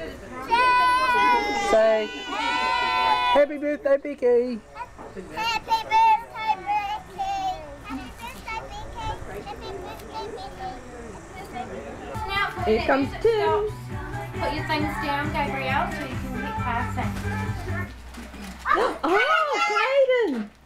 Say, happy birthday, Becky. Happy birthday, Becky. Happy birthday, Becky. Happy birthday, Becky. Now put Here it comes music Tim. stops. Put your things down, Gabrielle, so you can keep passing. Oh, Caden.